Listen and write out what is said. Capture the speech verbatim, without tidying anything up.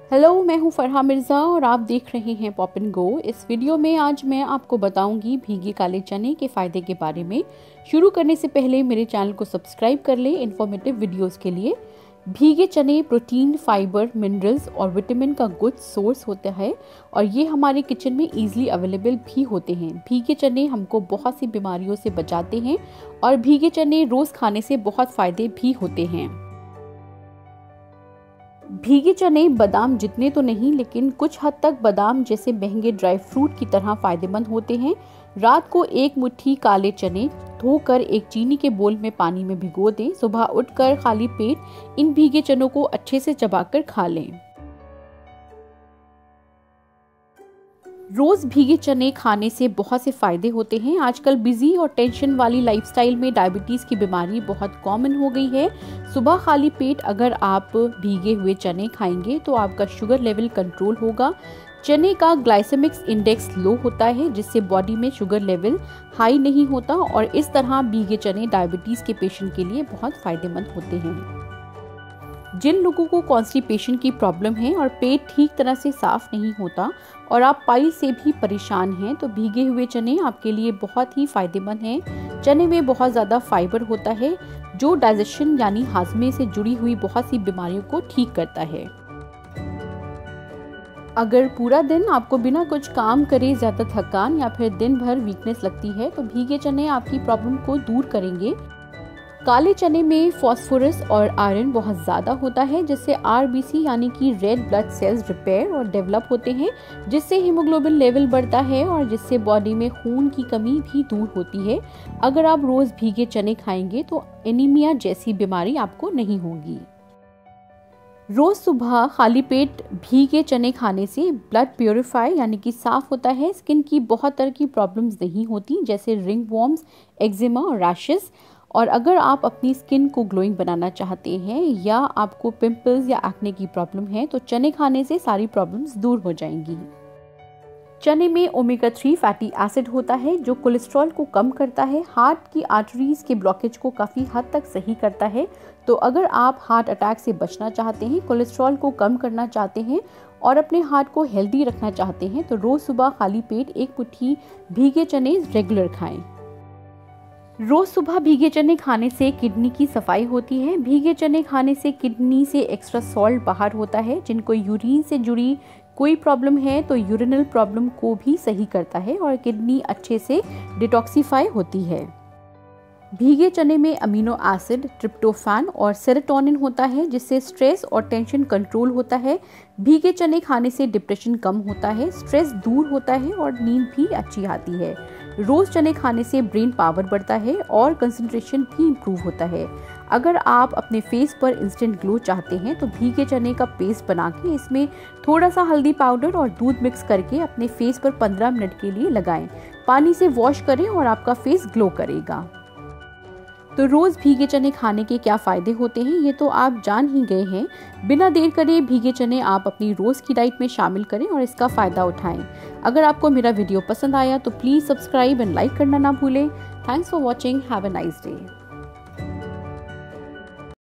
Hello, मैं हूं फरहा मिर्ज़ा और आप देख रहे हैं पॉप एंड गो। इस वीडियो में आज मैं आपको बताऊंगी भीगे काले चने के फ़ायदे के बारे में। शुरू करने से पहले मेरे चैनल को सब्सक्राइब कर लें इन्फॉर्मेटिव वीडियोस के लिए। भीगे चने प्रोटीन, फाइबर, मिनरल्स और विटामिन का गुड सोर्स होता है और ये हमारे किचन में ईजिली अवेलेबल भी होते हैं। भीगे चने हमको बहुत सी बीमारियों से बचाते हैं और भीगे चने रोज़ खाने से बहुत फ़ायदे भी होते हैं। भीगे चने बादाम जितने तो नहीं, लेकिन कुछ हद तक बादाम जैसे महंगे ड्राई फ्रूट की तरह फायदेमंद होते हैं। रात को एक मुट्ठी काले चने धोकर एक चीनी के बोल में पानी में भिगो दें। सुबह उठकर खाली पेट इन भीगे चनों को अच्छे से चबाकर खा लें। रोज़ भीगे चने खाने से बहुत से फ़ायदे होते हैं। आजकल बिजी और टेंशन वाली लाइफस्टाइल में डायबिटीज़ की बीमारी बहुत कॉमन हो गई है। सुबह खाली पेट अगर आप भीगे हुए चने खाएंगे तो आपका शुगर लेवल कंट्रोल होगा। चने का ग्लाइसेमिक इंडेक्स लो होता है, जिससे बॉडी में शुगर लेवल हाई नहीं होता और इस तरह भीगे चने डायबिटीज़ के पेशेंट के लिए बहुत फ़ायदेमंद होते हैं। जिन लोगों को कॉन्स्टिपेशन की प्रॉब्लम है और पेट ठीक तरह से साफ नहीं होता और आप पाइल से भी परेशान हैं, तो भीगे हुए चने आपके लिए बहुत ही फायदेमंद हैं। चने में बहुत ज़्यादा फाइबर होता है जो डाइजेशन यानी हाजमे से जुड़ी हुई बहुत सी बीमारियों को ठीक करता है। अगर पूरा दिन आपको बिना कुछ काम करे ज़्यादा थकान या फिर दिन भर वीकनेस लगती है, तो भीगे चने आपकी प्रॉब्लम को दूर करेंगे। काले चने में फास्फोरस और आयरन बहुत ज़्यादा होता है, जिससे आरबीसी यानी कि रेड ब्लड सेल्स रिपेयर और डेवलप होते हैं, जिससे हीमोग्लोबिन लेवल बढ़ता है और जिससे बॉडी में खून की कमी भी दूर होती है। अगर आप रोज़ भीगे चने खाएंगे तो एनीमिया जैसी बीमारी आपको नहीं होगी। रोज़ सुबह खाली पेट भीगे चने खाने से ब्लड प्योरीफाई यानी कि साफ़ होता है। स्किन की बहुत तरह की प्रॉब्लम्स नहीं होती, जैसे रिंग वॉर्म्स, एक्जिमा और रैशेस। और अगर आप अपनी स्किन को ग्लोइंग बनाना चाहते हैं या आपको पिंपल्स या एक्ने की प्रॉब्लम है, तो चने खाने से सारी प्रॉब्लम्स दूर हो जाएंगी। चने में ओमेगा थ्री फैटी एसिड होता है जो कोलेस्ट्रॉल को कम करता है, हार्ट की आर्टरीज के ब्लॉकेज को काफ़ी हद तक सही करता है। तो अगर आप हार्ट अटैक से बचना चाहते हैं, कोलेस्ट्रॉल को कम करना चाहते हैं और अपने हार्ट को हेल्दी रखना चाहते हैं, तो रोज़ सुबह खाली पेट एक मुट्ठी भीगे चने रेगुलर खाएं। रोज़ सुबह भीगे चने खाने से किडनी की सफाई होती है। भीगे चने खाने से किडनी से एक्स्ट्रा सॉल्ट बाहर होता है। जिनको यूरिन से जुड़ी कोई प्रॉब्लम है तो यूरिनल प्रॉब्लम को भी सही करता है और किडनी अच्छे से डिटॉक्सिफाई होती है। भीगे चने में अमीनो एसिड, ट्रिप्टोफैन और सेरोटोनिन होता है, जिससे स्ट्रेस और टेंशन कंट्रोल होता है। भीगे चने खाने से डिप्रेशन कम होता है, स्ट्रेस दूर होता है और नींद भी अच्छी आती है। रोज़ चने खाने से ब्रेन पावर बढ़ता है और कंसंट्रेशन भी इम्प्रूव होता है। अगर आप अपने फेस पर इंस्टेंट ग्लो चाहते हैं, तो भीगे चने का पेस्ट बना के इसमें थोड़ा सा हल्दी पाउडर और दूध मिक्स करके अपने फेस पर पंद्रह मिनट के लिए लगाएं। पानी से वॉश करें और आपका फेस ग्लो करेगा। तो रोज़ भीगे चने खाने के क्या फ़ायदे होते हैं ये तो आप जान ही गए हैं। बिना देर करे भीगे चने आप अपनी रोज़ की डाइट में शामिल करें और इसका फ़ायदा उठाएं। अगर आपको मेरा वीडियो पसंद आया तो प्लीज़ सब्सक्राइब एंड लाइक करना ना भूलें। Thanks for watching. Have a nice day.